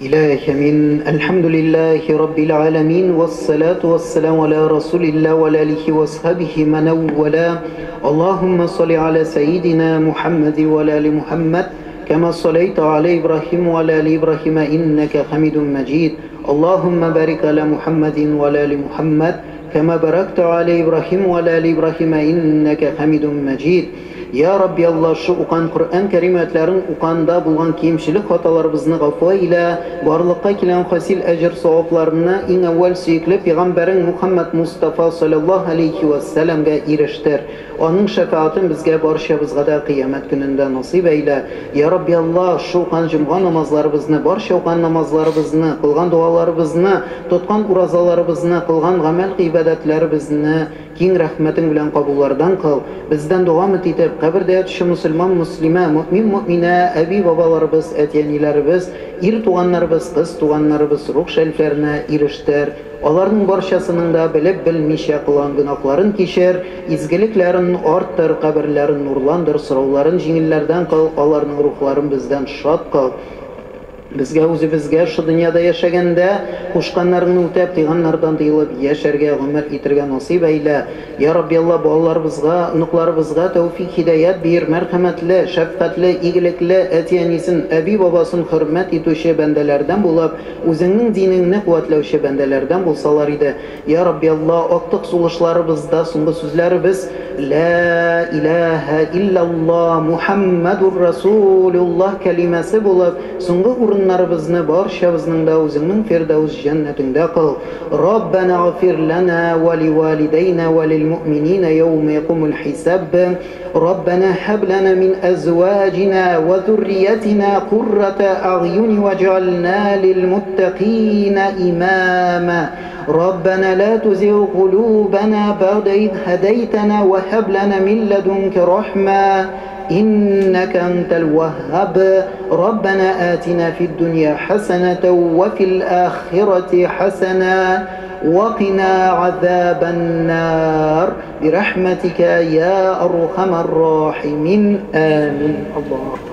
إله من الحمد لله رب العالمين والصلاة والسلام على رسول الله وعلى آله وصحبه من ولا. اللهم صل على سيدنا محمد وعلى آل محمد كما صليت على إبراهيم وعلى آل إبراهيم إنك حميد مجيد. اللهم بارك على محمد وعلى آل محمد كما باركت على إبراهيم وعلى آل إبراهيم إنك حميد مجيد. Ya Rabbi Allah, şu uqan Qur'an kerimetlerin uqanda bulgan kemşilik hatalarımızı gaffa ile barlıqqa kilen hasil ecir savaplarını en evvel süykli Peygamberin Muhammed Mustafa sallallahu aleyhi ve sellem'e eriştir. Onun şefaatin bizge barşabızga da kıyamet gününde nasip eyle. Ya Rabbi Allah, şu uqan cümğa namazlarımızı, barşa uqan namazlarımızı, kılgan dualarımızı, tutkan urazalarımızı, kılgan gamel ibadetlerimizni keng rahmetin bilen kabullardan kıl. Bizden dua etip kabirde yatışı Müslüman, Müslüme, mümin, mümine, abi babalarımız, etiyenilerimiz, ir tuğanlarımız, kız tuğanlarımız ruh şeriflerine eriştir. Onların barşasının da bilip bilmişe kılan günahların keşer, izgiliklerin arttır, kabirlerin nurlandır, sıravların jingillerden kıl, onların ruhların bizden şad kıl. Bizge o'zibizga shu dunyoda yashaganda qo'shqanlaringni o'tab tiyganlardan tiyilib yasharga umr etirga nasib eyle. Ya Rabbi Allah, bolalarimizga, unuqlarimizga tavfiq hidoyat ber, marhamatli, shafqatli, igilikli, atiyanisin, abi bobosin hurmat etuvchi bandalardan bo'lib, o'zingning diningni quvvatlovchi bandalardan bo'lsalar edi. Ya Rabbi Allah, oqtiq sulishlaribizda so'nggi so'zlarimiz La ilaha illalloh Muhammadur Rasululloh kalimasi bo'lib, so'nggi o'rinlarimizni barchamizning da o'zingning Firdavs jannatingda qil. Robbana g'fir lana va livalidayna va lilmu'minina yawma yaqumul hisab. Robbana hab lana min azwajina va zurriyatina qurrata a'yun waj'alna lilmuttaqina imama. ربنا لا تزغ قلوبنا بعد إذ هديتنا وهب لنا من لدنك رحمة إنك أنت الوهاب. ربنا آتنا في الدنيا حسنة وفي الآخرة حسنة وقنا عذاب النار برحمتك يا أرحم الراحمين آمين. الله